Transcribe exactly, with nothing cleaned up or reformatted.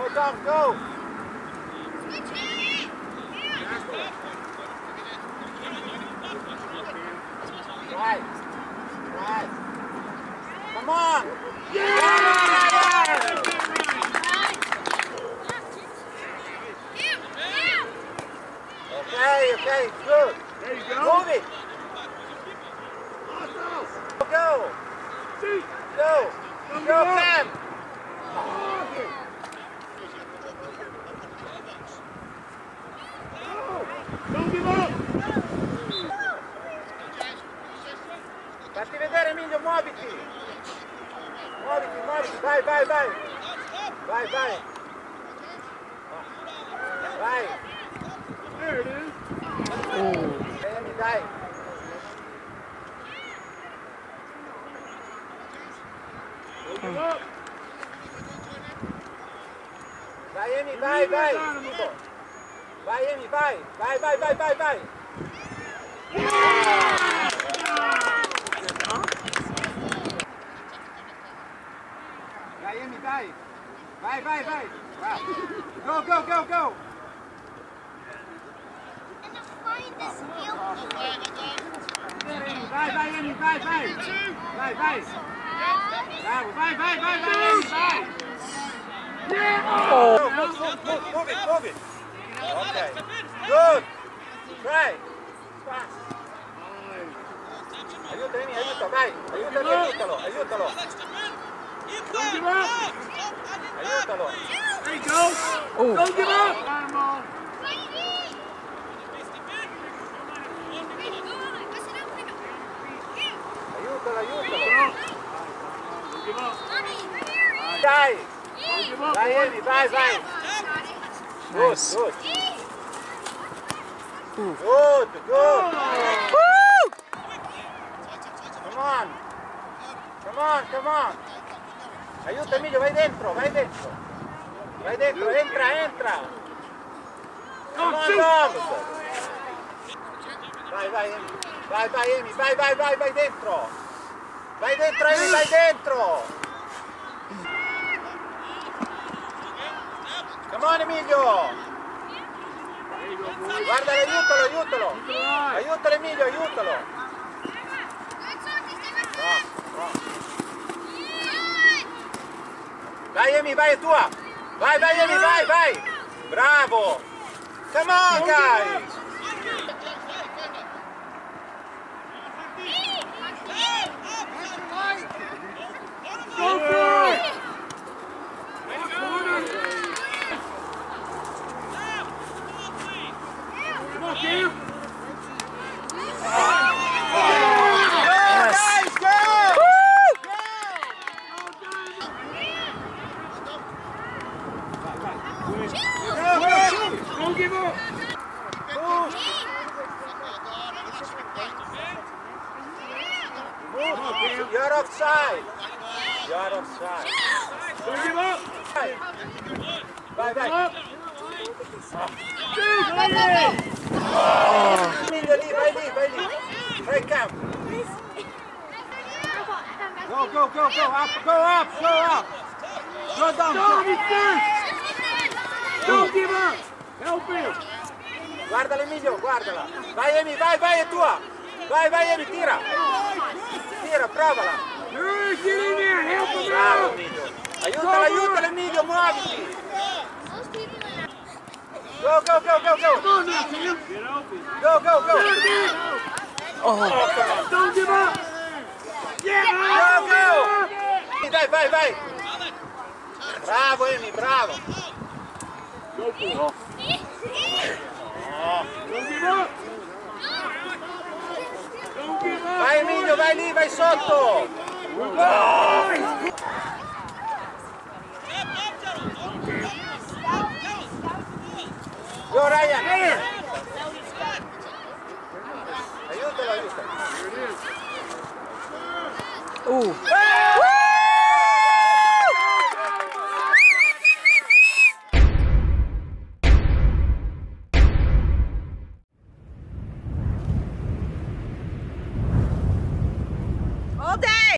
Tom, go! Right. Right. Come on! Yeah! Okay, okay, good. There you go. Move it. Go. Go. Go, Cam. Don't give up. Fatti vedere, Emilio, muoviti. Muoviti, muoviti. Vai, vai, vai. Vai, vai. Vai. There it is. Emi, dai. Don't give up. Vai, Emi, vai, vai. Vai, Emi, vai. Vai, vai, vai, vai, vai. Vai, Emi, vai. Vai, vai, vai. Vai. Go, go, go, go. Vai, vai, Emi, vai, vai. Vai, vai. Bravo, vai, vai, vai, vai, Emi, vai. Oh. Move, move, move, move it, move it. Okay. Good. Try. Fast. Aiuto, Emi, aiuto, vai. Aiutalo, aiutalo, aiutalo. Don't give up. Aiutalo. There you go. Oh. Don't give up. Aiutalo, aiutalo. Don't give up. Dai. Don't give up. Vai, Emi, vai, vai. Good, good. Good, good. Woo! Come on. Come on, come on. Aiuto, Emilio, vai dentro, vai dentro. Vai dentro, entra, entra. Come on, Tom. Vai, vai, Emi. Vai, vai, Emi, vai, vai, vai, vai dentro. Vai dentro, Emi, vai dentro. Come on, Emilio. Guarda, aiutalo, aiutalo. Aiutalo, Emilio, aiutalo. No, no. Vai, Emi, vai, è tua. Vai, vai, Emi, vai, vai. Bravo. Come on, guys. Go for it! Come on, Cam! Guys, go! Don't give up! Move. Move. You're offside. You're offside. Don't give up! Vai, vai. Oh. Emilio, lì, vai lì, vai lì. Vai, Cam. Go, go, go, go up, go up, go up. Go down. Don't be first! Don't give up! Help him! Guardala, Emilio, guardala. Vai, Emi, vai, vai, è tua. Vai, vai, Emi, tira. Tira, provala. Hurry, get in there! Help him Bravo, out! Emilio. Aiutala, aiutala, Emilio, muoviti. Go, go, go, go, go. Come on now, Cam! Get open! Go, go, go. Oh. Don't give up! Yeah! Go, go. Dai, vai, vai. Bravo, Emi, bravo. Go for it! Oh. Don't give up! Don't give up! Vai, Emilio, vai lì, vai sotto. Oh. Go, Ryan. There! Aiutalo, aiutalo. Here it is. Uh.